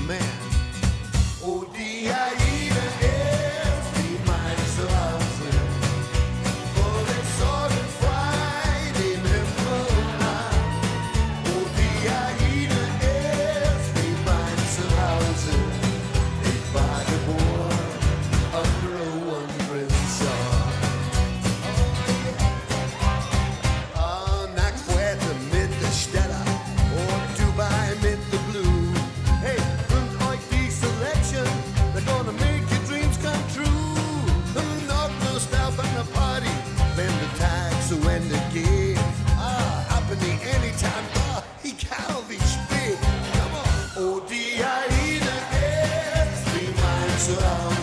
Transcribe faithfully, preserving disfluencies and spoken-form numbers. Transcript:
man. Oh, die Aida ist wie mein Zuhause, wo den Sorgen frei den Himmel nah. Oh, die Aida ist wie mein Zuhause, ich war geboren under a wandering star. Oh, nach Fuerte mit der Stella und Dubai mit the Blue. Hey, bringt euch die Selection, they're gonna make your dreams come true. Noch Lust auf eine Party, wenn der Tag zu Ende geht. Ah, ab in die Anytime Bar, egal wie spät. Come on. Oh, die Aida ist wie mein Zuhause.